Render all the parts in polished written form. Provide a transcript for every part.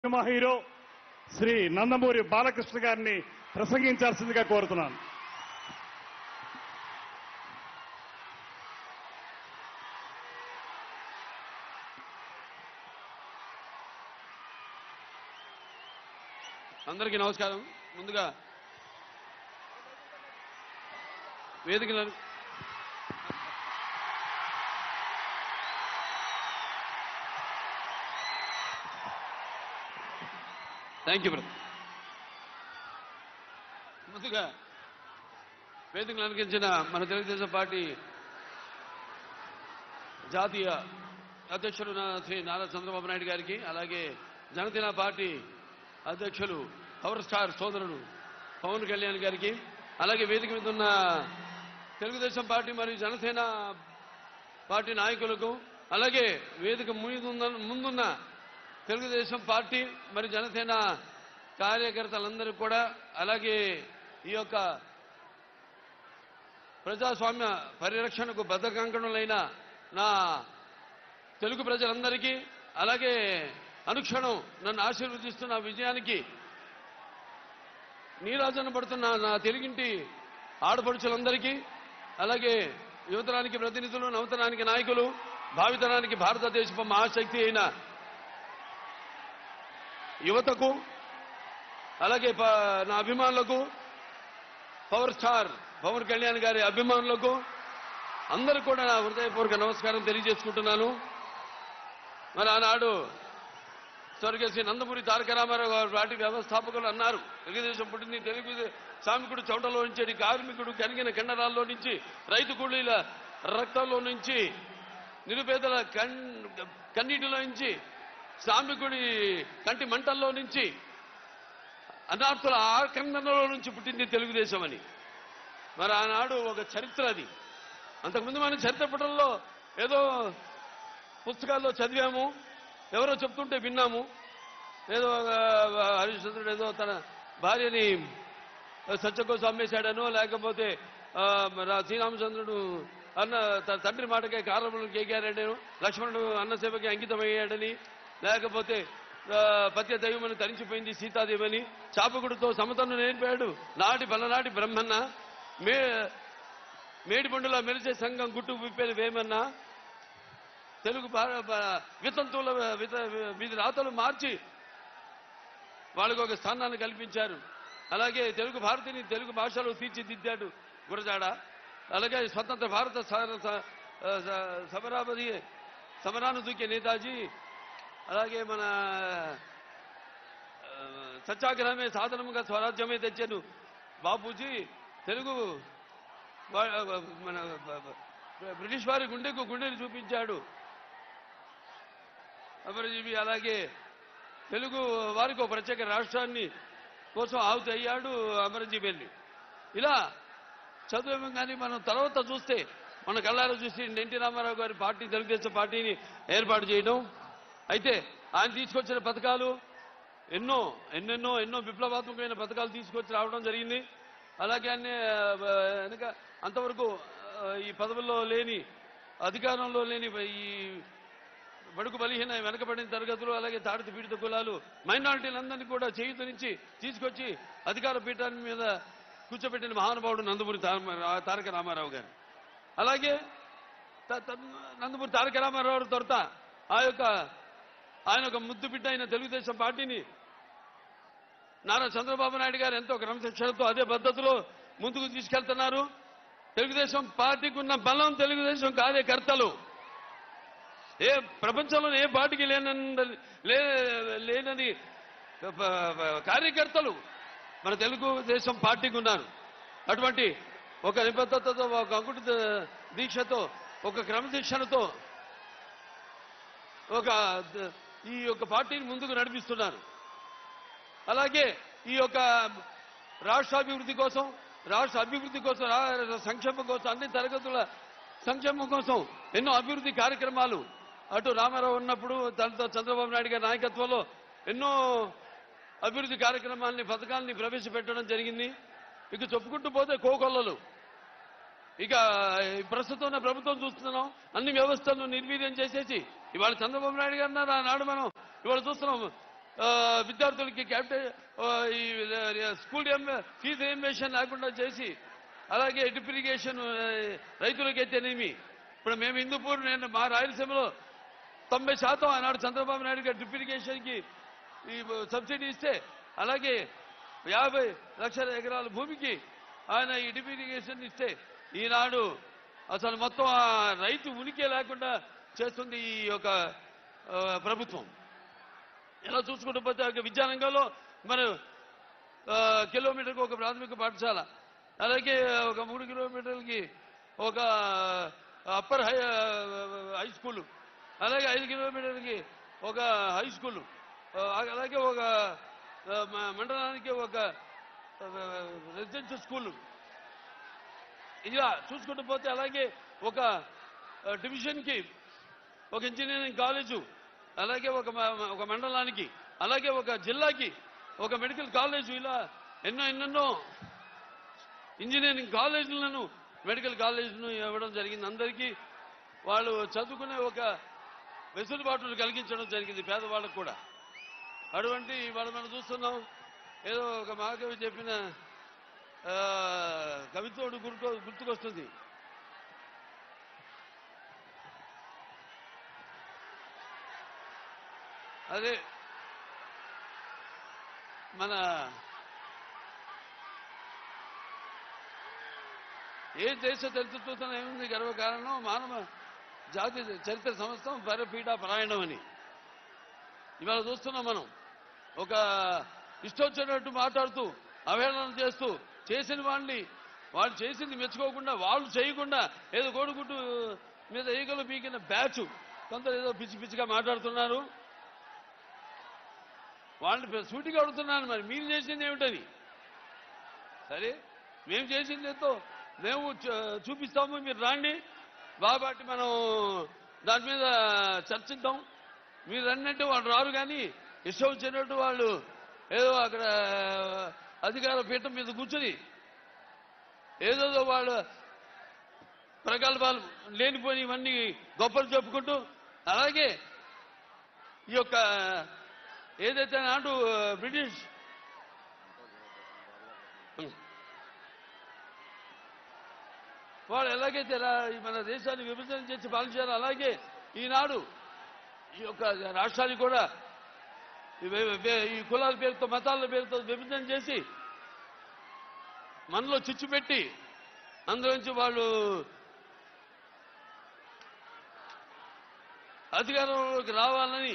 Cinema hero Shri Nandamuri Balakrishna గారిని ప్రసంగించాల్సిందిగా కోరుతున్నాను. అందరికీ నమస్కారం. ముందుగా వేదికలను థ్యాంక్ యూ బ్రదర్. ముందుగా వేదికలు అలంకరించిన మన తెలుగుదేశం పార్టీ జాతీయ అధ్యక్షుడు శ్రీ నారా చంద్రబాబు నాయుడు గారికి, అలాగే జనసేన పార్టీ అధ్యక్షులు పవర్ స్టార్ సోదరుడు పవన్ కళ్యాణ్ గారికి, అలాగే వేదిక మీద ఉన్న తెలుగుదేశం పార్టీ మరియు జనసేన పార్టీ నాయకులకు, అలాగే వేదిక ముందున్న తెలుగుదేశం పార్టీ మరి జనసేన కార్యకర్తలందరూ కూడా, అలాగే ఈ యొక్క ప్రజాస్వామ్య పరిరక్షణకు బద్ధకంకణులైన నా తెలుగు ప్రజలందరికీ, అలాగే అనుక్షణం నన్ను ఆశీర్వదిస్తున్న విజయానికి నీరాజన పడుతున్న నా తెలుగింటి ఆడపడుచులందరికీ, అలాగే యువతరానికి ప్రతినిధులు, నవతరానికి నాయకులు, భావితరానికి భారతదేశపు మహాశక్తి అయిన యువతకు, అలాగే నా అభిమానులకు, పవర్ స్టార్ పవన్ కళ్యాణ్ గారి అభిమానులకు అందరూ కూడా నా హృదయపూర్వక నమస్కారం తెలియజేసుకుంటున్నాను. మరి ఆనాడు స్వర్గశ్రీ నందమూరి తారక రామారావు గారు పార్టీ వ్యవస్థాపకులు అన్నారు, తెలుగుదేశం పుట్టింది తెలుగు శ్రామికుడు చౌటలో నుంచి, కార్మికుడు కనిగిన కండరాల్లో నుంచి, రైతు కూలీల రక్తంలో నుంచి, నిరుపేదల కన్నీటిలో నుంచి, శ్రామికుడి కంటి మంటల్లో నుంచి, అనార్థుల ఆకందనలో నుంచి పుట్టింది తెలుగుదేశం అని. మరి ఆనాడు ఒక చరిత్ర అది. అంతకుముందు మనం చరిత్ర పుటల్లో ఏదో పుస్తకాల్లో చదివాము, ఎవరో చెప్తుంటే విన్నాము. ఏదో హరిశ్చంద్రుడు ఏదో తన భార్యని సత్య కోసం అమ్మేశాడనో, లేకపోతే శ్రీరామచంద్రుడు అన్న తండ్రి మాటకే కారణములు కేగారాడను, లక్ష్మణుడు అన్నసేవకి అంకితమయ్యాడని, లేకపోతే పత్య దైవమని తరించిపోయింది సీతాదేవని, చాపకుడితో సమతను నేర్పాడు నాటి పలనాటి బ్రహ్మన్న, మేడిపండులా మెరిసే సంఘం గుట్టు విప్పేది వేమన్నా, తెలుగు వితంతువుల వీధి రాతలు మార్చి వాళ్ళకు ఒక స్థానాన్ని కల్పించారు. అలాగే తెలుగు భారతిని తెలుగు భాషలో తీర్చిదిద్దాడు గురజాడ. అలాగే స్వతంత్ర భారత సమరాను దూకే నేతాజీ, అలాగే మన సత్యాగ్రహమే సాధనముగా స్వరాజ్యమే తెచ్చాను బాపూజీ, తెలుగు మన బ్రిటిష్ వారి గుండెని చూపించాడు అమరజీవి. అలాగే తెలుగు వారికి ఒక ప్రత్యేక రాష్ట్రాన్ని కోసం ఆహుతి అయ్యాడు అమరజీవి వెళ్ళి. ఇలా చదువు కానీ మనం తర్వాత చూస్తే, మన కళ్ళారా చూసి ఎన్టీ రామారావు గారి పార్టీ తెలుగుదేశం పార్టీని ఏర్పాటు చేయడం, అయితే ఆయన తీసుకొచ్చిన పథకాలు ఎన్నో విప్లవాత్మకమైన పథకాలు తీసుకొచ్చి రావడం జరిగింది. అలాగే వెనక అంతవరకు ఈ పదవుల్లో లేని, అధికారంలో లేని ఈ బడుగు బలహీన వెనకబడిన తరగతులు, అలాగే తాడిత పీడిత కులాలు, మైనారిటీలందరినీ కూడా చేయూతనిచ్చి తీసుకొచ్చి అధికార పీఠాన్ని మీద కూర్చోబెట్టిన మహానుభావుడు నందమూరి తారక రామారావు గారు. అలాగే నందమూరి తారక రామారావు తొరత ఆయన ఒక ముద్దు బిడ్డ అయిన తెలుగుదేశం పార్టీని నారా చంద్రబాబు నాయుడు గారు ఎంతో క్రమశిక్షణతో అదే పద్ధతిలో ముందుకు తీసుకెళ్తున్నారు. తెలుగుదేశం పార్టీకి ఉన్న బలం తెలుగుదేశం కార్యకర్తలు. ప్రపంచంలో ఏ పార్టీకి లేనని కార్యకర్తలు మన తెలుగుదేశం పార్టీకి ఉన్నారు. అటువంటి ఒక నిబద్ధతతో, ఒక అంకుట దీక్షతో, ఒక క్రమశిక్షణతో ఈ యొక్క పార్టీని ముందుకు నడిపిస్తున్నారు. అలాగే ఈ యొక్క రాష్ట్రాభివృద్ధి కోసం, సంక్షేమం కోసం, అన్ని తరగతుల సంక్షేమం కోసం ఎన్నో అభివృద్ధి కార్యక్రమాలు అటు రామారావు ఉన్నప్పుడు దాంతో చంద్రబాబు నాయుడు గారి నాయకత్వంలో ఎన్నో అభివృద్ధి కార్యక్రమాలని, పథకాలని ప్రవేశపెట్టడం జరిగింది. ఇక చెప్పుకుంటూ పోతే కోకొల్లలు. ఇక ప్రస్తుతం ప్రభుత్వం చూస్తున్నాం, అన్ని వ్యవస్థలను నిర్వీర్యం చేసేసి ఇవాళ చంద్రబాబు నాయుడు గారు ఆనాడు మనం ఇవాళ చూస్తున్నాం విద్యార్థులకి ఈ స్కూల్ ఫీజు రియంబర్స్మెంట్ లేకుండా చేసి, అలాగే డ్రిప్ ఇరిగేషన్ రైతులకి అయితేనేమి, ఇప్పుడు మేము హిందూపూర్, నేను మా రాయలసీమలో 90% ఆనాడు చంద్రబాబు నాయుడు గారు డ్రిప్ ఇరిగేషన్కి ఈ సబ్సిడీ ఇస్తే, అలాగే 50 లక్షల ఎకరాల భూమికి ఆయన ఈ డ్రిప్ ఇరిగేషన్ ఇస్తే, ఈనాడు అసలు మొత్తం ఆ రైతు ఉనికి లేకుండా చేస్తుంది ఈ యొక్క ప్రభుత్వం. ఎలా చూసుకుంటూ పోతే విద్యారంగంలో మరి కిలోమీటర్కి ఒక ప్రాథమిక పాఠశాల, అలాగే ఒక 3 కిలోమీటర్లకి ఒక అప్పర్ హై స్కూలు, అలాగే 5 కిలోమీటర్లకి ఒక హై స్కూలు, అలాగే ఒక మండలానికి ఒక రెసిడెన్షియల్ స్కూలు, ఇలా చూసుకుంటూ పోతే అలాగే ఒక డివిజన్కి ఒక ఇంజనీరింగ్ కాలేజు, అలాగే ఒక మండలానికి, అలాగే ఒక జిల్లాకి ఒక మెడికల్ కాలేజు, ఇలా ఎన్నెన్నో ఇంజనీరింగ్ కాలేజీలను, మెడికల్ కాలేజీలను ఇవ్వడం జరిగింది. అందరికీ వాళ్ళు చదువుకునే ఒక వెసులుబాటును కలిగించడం జరిగింది పేదవాళ్ళకు కూడా. అటువంటి వాళ్ళు మనం చూస్తున్నాం. ఏదో ఒక మహాకవి చెప్పిన కవితోడు గుర్తుకొస్తుంది. అదే మన ఏ దేశ చరిత్రతో ఏముంది గర్వకారణం, మానవ జాతి చరిత్ర సమస్తం పరపీఠా పరాయణం అని ఇవాళ చూస్తున్నాం మనం. ఒక ఇష్టొచ్చినట్టు మాట్లాడుతూ అవహేళన చేస్తూ చేసిన వాళ్ళు చేసింది మెచ్చుకోకుండా, వాళ్ళు చేయకుండా ఏదో కోడిగుడ్డు మీద ఈగలు పీకిన బ్యాచ్ కొందరు ఏదో పిచ్చి పిచ్చిగా మాట్లాడుతున్నారు. వాళ్ళని సూటిగా అడుగుతున్నాను, మరి మీరు చేసింది ఏమిటని. సరే, మేము చేసింది ఎంతో మేము చూపిస్తాము, మీరు రాండి బాబాటి మనం దాని మీద చర్చిద్దాం. మీరు అన్నట్టు వాళ్ళు రారు, కానీ ఇష్టం వచ్చినట్టు వాళ్ళు ఏదో అక్కడ అధికార పీఠం మీద కూర్చొని ఏదో వాళ్ళు ప్రగల్భాలు లేనిపోయి ఇవన్నీ గొప్పలు చెప్పుకుంటూ, అలాగే ఈ యొక్క ఏదైతే నాటు బ్రిటిష్ వాళ్ళు ఎలాగైతే మన దేశాన్ని విభజన చేసి పాలించారో, అలాగే ఈనాడు ఈ యొక్క రాష్ట్రాన్ని కూడా ఈ కులాల పేరుతో, మతాల పేరుతో విభజన చేసి మనలో చిచ్చు పెట్టి అందులోంచి వాళ్ళు అధికారంలోకి రావాలని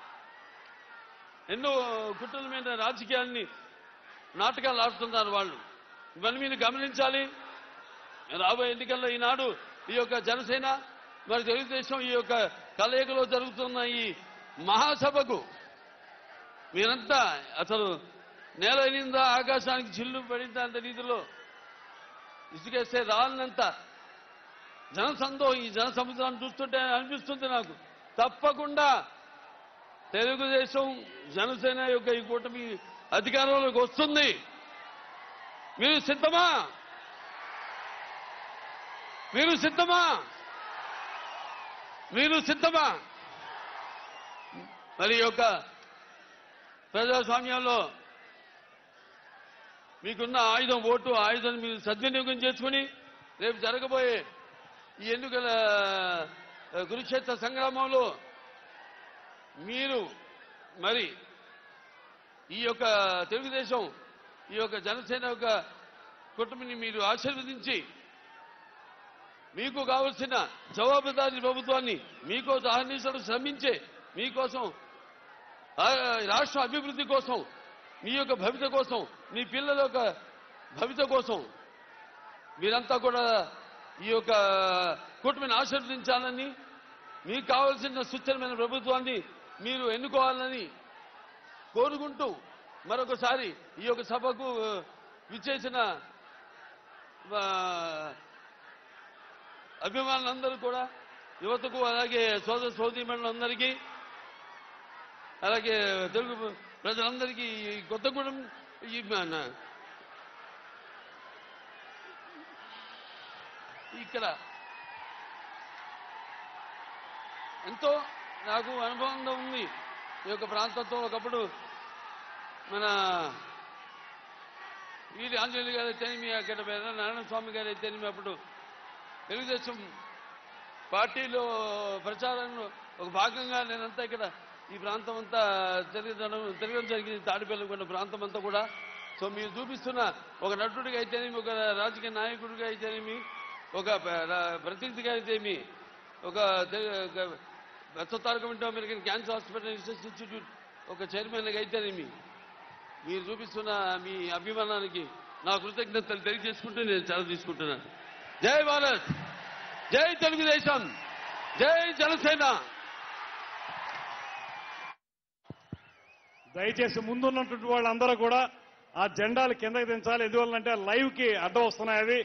ఎన్నో కుట్రల మీద రాజకీయాన్ని నాటకాలు ఆడుతున్నారు వాళ్ళు. ఇవన్నీ మీరు గమనించాలి. రాబోయే ఎన్నికల్లో ఈనాడు ఈ యొక్క జనసేన మరి తెలుగుదేశం ఈ యొక్క కలయికలో జరుగుతున్న ఈ మహాసభకు మీరంతా అసలు నేల నిందా ఆకాశానికి చిల్లు పడిందా అంత రీతిలో ఇసుకేస్తే రాలినంత జనసందోహం, ఈ జన సముద్రాన్ని చూస్తుంటే అనిపిస్తుంది నాకు. తప్పకుండా తెలుగుదేశం జనసేన యొక్క ఈ కూటమి అధికారంలోకి వస్తుంది. మీరు సిద్ధమా? మీరు సిద్ధమా? మీరు సిద్ధమా? మరి యొక్క ప్రజాస్వామ్యంలో మీకున్న ఆయుధం ఓటు, ఆయుధాన్ని మీరు సద్వినియోగం చేసుకుని రేపు జరగబోయే ఈ ఎన్నికల కురుక్షేత్ర సంగ్రామంలో మీరు మరి ఈ యొక్క తెలుగుదేశం, ఈ యొక్క జనసేన యొక్క కుటుంబాన్ని మీరు ఆశీర్వదించి మీకు కావలసిన జవాబుదారీ ప్రభుత్వాన్ని మీకోసం అహర్నిశలు శ్రమించే, మీకోసం రాష్ట్ర అభివృద్ధి కోసం, మీ యొక్క భవిత కోసం, మీ పిల్లల యొక్క భవిత కోసం మీరంతా కూడా ఈ యొక్క కూటమిని ఆశీర్వదించాలని, మీకు కావలసిన సుస్థిరమైన ప్రభుత్వాన్ని మీరు ఎన్నుకోవాలని కోరుకుంటూ మరొకసారి ఈ యొక్క సభకు విచ్చేసిన అభిమానులందరూ కూడా, యువతకు, అలాగే సోదర సోదరీమణులందరికీ, అలాగే తెలుగు ప్రజలందరికీ కొత్తగూడెం ఇక్కడ ఎంతో నాకు అనుబంధం ఉంది. ఈ యొక్క ప్రాంతంతో ఒకప్పుడు మన వీరి ఆంజనేయులు గారు అయితేనేమి, అక్కడ నారాయణ స్వామి గారు అయితేనేమి, అప్పుడు తెలుగుదేశం పార్టీలో ప్రచారంలో ఒక భాగంగా నేనంతా ఇక్కడ ఈ ప్రాంతం అంతా తిరగడం జరిగింది. తాడిపల్లి ప్రాంతం అంతా కూడా. సో మీరు చూపిస్తున్న ఒక నటుడిగా అయితేనేమి, ఒక రాజకీయ నాయకుడిగా అయితేనేమి, ఒక ప్రతినిధిగా అయితేమి, ఒక తారక వింటూ American cancer hospital research institute ఒక చైర్మన్గా అయితేనేమి, మీరు చూపిస్తున్న మీ అభిమానానికి నా కృతజ్ఞతలు తెలియజేసుకుంటూ నేను సెలవు తీసుకుంటున్నాను. జై భారత్, జై తెలుగుదేశం, జై జనసేన. దయచేసి ముందున్నటువంటి వాళ్ళందరూ కూడా ఆ జెండాలు కిందకి దించాలి. ఎందువల్లంటే లైవ్ కి అడ్డం వస్తున్నాయి. అవి